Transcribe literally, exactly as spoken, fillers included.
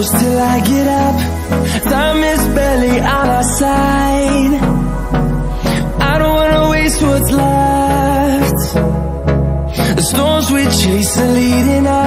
close till I get up. Time is barely on our side. I don't wanna waste what's left. The storms we chase are leading us.